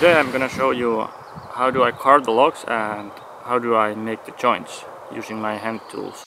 Today I'm gonna show you how do I carve the logs and how do I make the joints using my hand tools.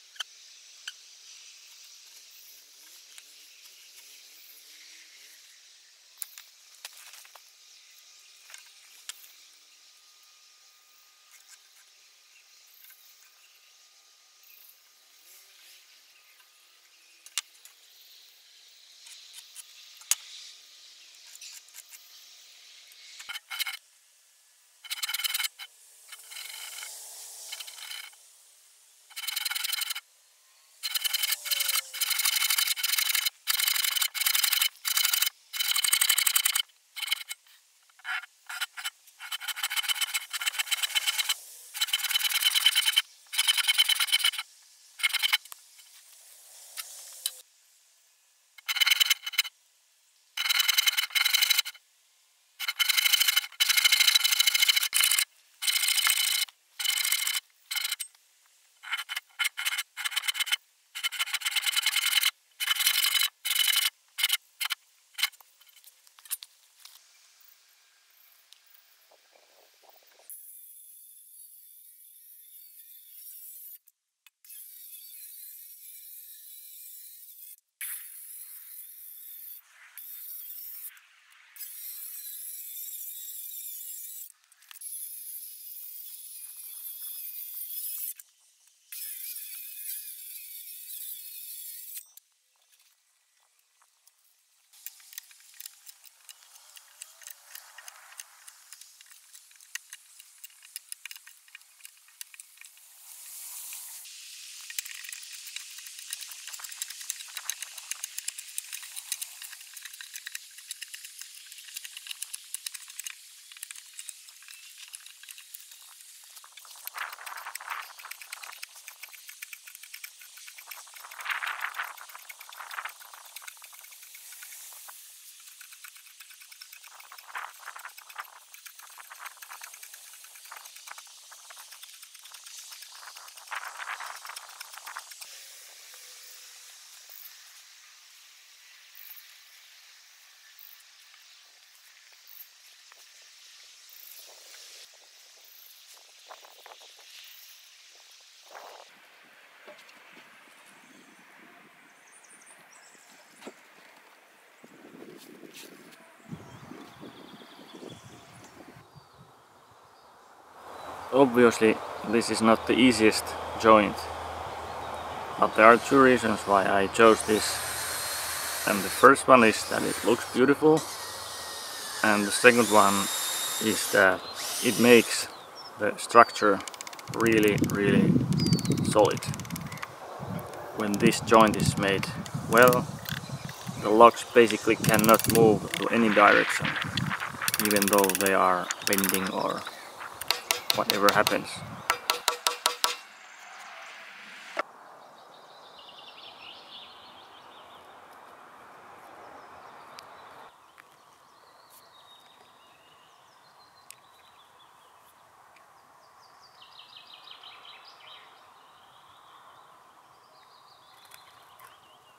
Obviously this is not the easiest joint, but there are two reasons why I chose this. And the first one is that it looks beautiful, and the second one is that it makes the structure really solid. When this joint is made well, the logs basically cannot move to any direction, even though they are bending or whatever happens.